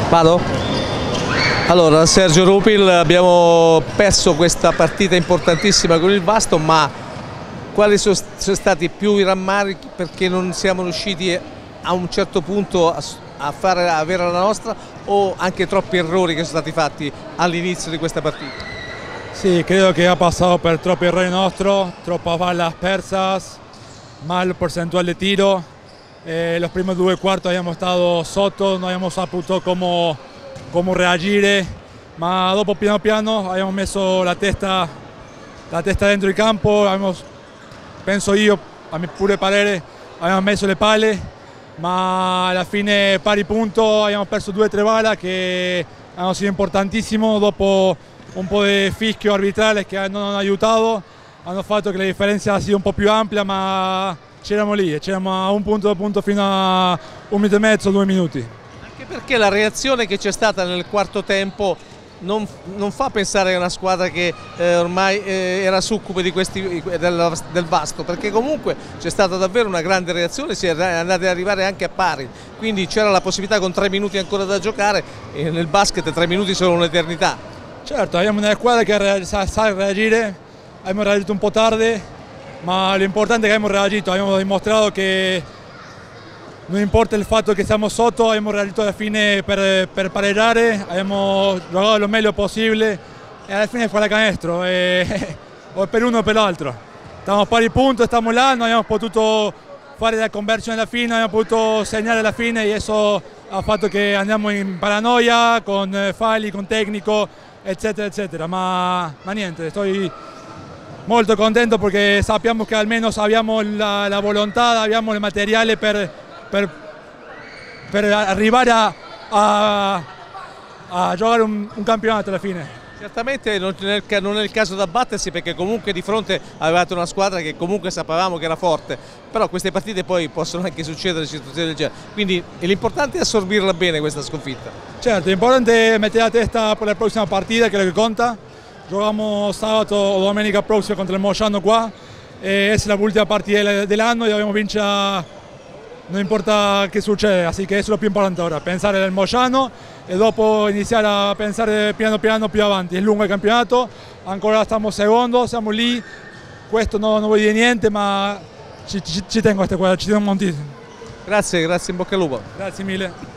Vado? Allora, Sergio Rupil, abbiamo perso questa partita importantissima con il Vasto, ma quali sono stati più i rammarichi perché non siamo riusciti a un certo punto a avere la nostra, o anche troppi errori che sono stati fatti all'inizio di questa partita? Sí, creo que ha pasado por troppi errores nuestros, tropas balas persas, mal porcentual de tiro. Los primeros 2 cuartos habíamos estado sotos, no habíamos saputo cómo reagire, ma dopo piano piano abbiamo messo la testa dentro il campo, penso io, a mio pure parere, abbiamo messo le palle, ma alla fine pari punto, abbiamo perso 2 o 3 balas che hanno sido importantissimo, dopo un po' di fischio arbitrale che non hanno aiutato, hanno fatto che la differenza sia un po' più ampia, ma c'eravamo lì, c'eravamo a un punto fino a 1 minuto e mezzo, 2 minuti. Anche perché la reazione che c'è stata nel quarto tempo non fa pensare a una squadra che ormai era succube del Vasto, perché comunque c'è stata davvero una grande reazione, si è andati ad arrivare anche a pari, quindi c'era la possibilità con 3 minuti ancora da giocare, e nel basket 3 minuti sono un'eternità. Certo, abbiamo una squadra che sa reagire, abbiamo reagito un po' tardi, ma l'importante è che abbiamo reagito, abbiamo dimostrato che non importa il fatto che siamo sotto, abbiamo reagito alla fine per pareggiare, abbiamo giocato lo meglio possibile e alla fine fue la canestro, o per uno o per l'altro. Stiamo a pari punto, stiamo là, non abbiamo potuto fare la conversione alla fine, non abbiamo potuto segnare alla fine e eso ha fatto che andiamo in paranoia con falli, con tecnico, eccetera, eccetera. Ma niente, estoy molto contento perché sappiamo che almeno abbiamo la volontà, abbiamo il materiale per arrivare a giocare un campionato alla fine. Certamente non è il caso da battersi, perché comunque di fronte avevate una squadra che comunque sapevamo che era forte, però queste partite poi possono anche succedere situazioni del genere, quindi l'importante è assorbirla bene questa sconfitta. Certo, l'importante è mettere la testa per la prossima partita, che è lo che conta. Giochiamo sabato o domenica prossima contro il Moyano qua, e è l'ultima partita dell'anno e dobbiamo vincere. Non importa che succede, así que eso es lo più importante ora, pensare nel Moyano e dopo iniziare a pensare piano piano più avanti. È lungo il campionato, ancora stiamo secondo, siamo lì, questo non vuol dire niente, ma ci tengo a questa squadra, ci tengo moltissimo. Grazie, in bocca al lupo. Grazie mille.